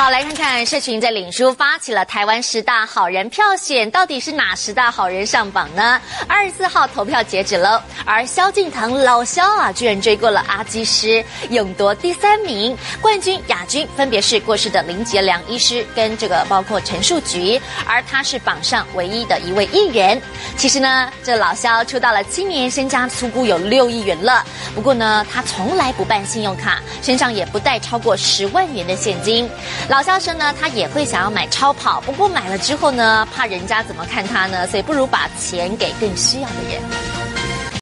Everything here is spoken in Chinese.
好，来看看社群在脸书发起了台湾10大好人票选，到底是哪10大好人上榜呢？24号投票截止了，而萧敬腾老萧啊，居然追过了阿基师，勇夺第3名，冠军、亚军分别是过世的林杰良医师跟包括陈树菊，而他是榜上唯一的一位艺人。其实呢，这老萧出道了7年，身家粗估有6亿元了。不过呢，他从来不办信用卡，身上也不带超过10万元的现金。老萧说呢，他也会想要买超跑，不过买了之后呢，怕人家怎么看他呢，所以不如把钱给更需要的人。